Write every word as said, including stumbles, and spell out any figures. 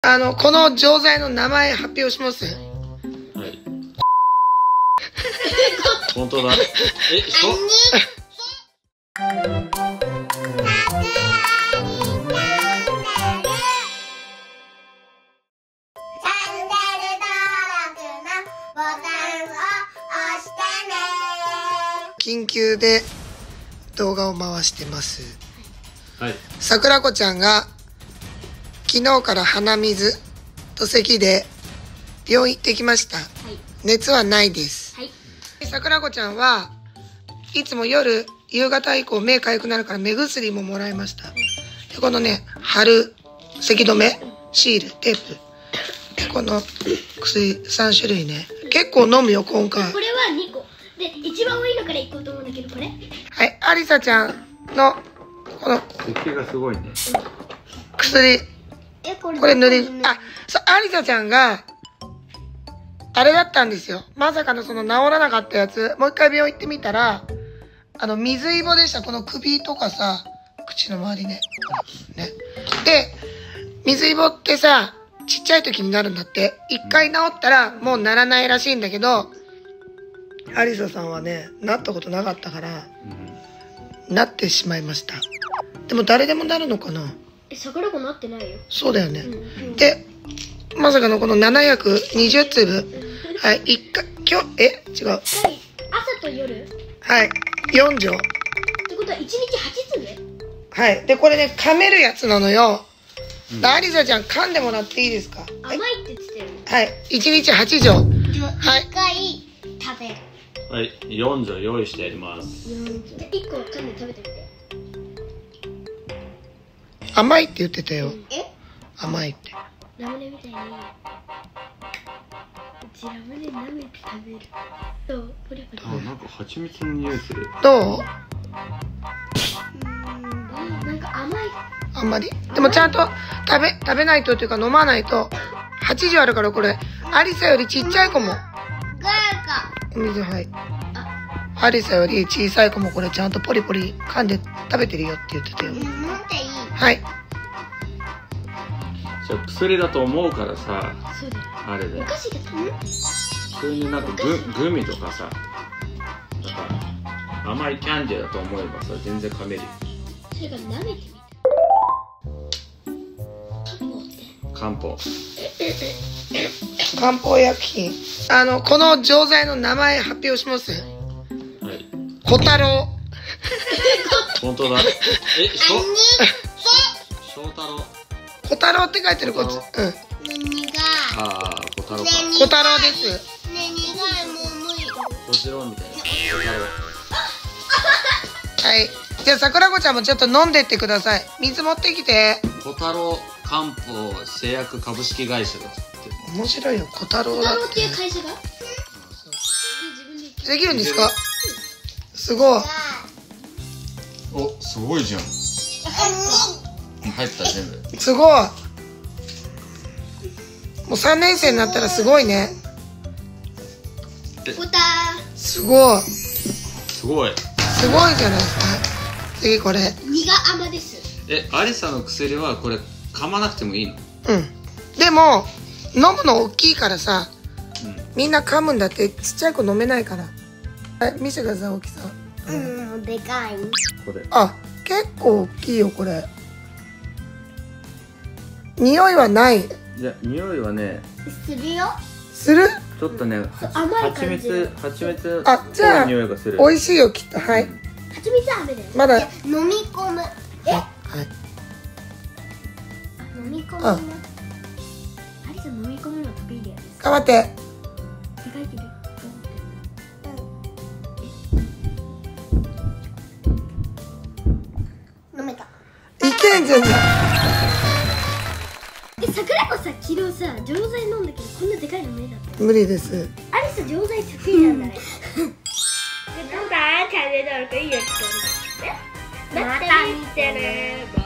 あの、この錠剤の名前発表します。はい。 本当だ。え、しょ緊急で動画を回してます。 はい。 さくらこちゃんが昨日から鼻水と咳で病院行ってきました。はい、熱はないです。はい、さくらこちゃんはいつも夜夕方以降目かゆくなるから目薬ももらいました。でこのね貼る咳止めシールテープでこの薬さん種類ね結構飲むよ今回。 これはにこで一番多いのからいこうと思うんだけどこれはいありさちゃんのこの咳がすごいね薬えこれこれ塗りあそうありさちゃんがあれだったんですよ。まさかのその治らなかったやつもう一回病院行ってみたらあの水イボでした。この首とかさ口の周りねねで水イボってさちっちゃい時になるんだって。一回治ったらもうならないらしいんだけどアリサさんはねなったことなかったから、うん、なってしまいました。でも誰でもなるのかな。 え桜子なってないよ。 そうだよね、うんうん、でまさかのこのななひゃくにじゅうつぶはい一回今日え違うはい朝と夜はいよん錠ってことはいちにちはちつぶはいでこれね噛めるやつなのよ。アリサちゃん噛んでもらっていいですか。 甘いって言ってたよね。 はいいちにちはち錠はいいっかい食べる。 はいよん錠用意してやります。 じゃいっこ噛んで食べてみて。 甘いって言ってたよ。 え甘いってラムネみたいにうちラムネ舐めて食べる。どうこれこれあなんか蜂蜜の匂いする。 どううんなんか甘い。 あんまりでもちゃんと食べ食べないとっていうか飲まないとはち錠あるからこれアリサよりちっちゃい子もガーかお水はいアリサより小さい子もこれちゃんとポリポリ噛んで食べてるよって言ってたよ。 飲んでいい。 はいじゃあ薬だと思うからさそうだよあれでお菓子だと思う。 普通になんかググミとかさなんか甘いキャンディーだと思えばさ全然噛めるよ。 それが舐めてみた。 漢方漢方薬品あのこの錠剤の名前発表します。 はい小太郎本当だ。えしょ翔太郎小太郎って書いてるこっちうんああ小太郎か小太郎です。 ね苦いもう無理。 小次郎みたいな小太郎はいじゃあさくらこちゃんもちょっと飲んでってください。水持ってきて。 小太郎漢方製薬株式会社だって面白いよ小太郎だっ小太郎ってていう会社ができるんですか。すごいおすごいじゃん。入った全部すごいもうさんねん生になったらすごいね。 小太すごいすごいすごいじゃないですか。次これ苦甘です。 えアリサの薬はこれ噛まなくてもいいの。 うんでも飲むの大きいからさ、 うん、 みんな噛むんだってちっちゃい子飲めないから。はい見せてください大きさ。 うんでかい。 これあ結構大きいよこれ。匂いはない。 いや匂いはねするよ。 するちょっとね甘い蜂感じ。 蜜蜂蜜あじゃあ匂いがする。 美味しいよきっと。はい、うん、 蜂蜜飴だよ。 まだ飲み込む。えはい飲み込む。アリサ飲み込むの得意だよね。 頑張って。 意外とね。飲めた。 いけんじゃん。 え桜子さ昨日さ錠剤飲んだけどこんなでかいの無理だったよ。 無理です。 アリサ錠剤得意なんだね。なんかチャンネル登録いいよって思って。また見てね。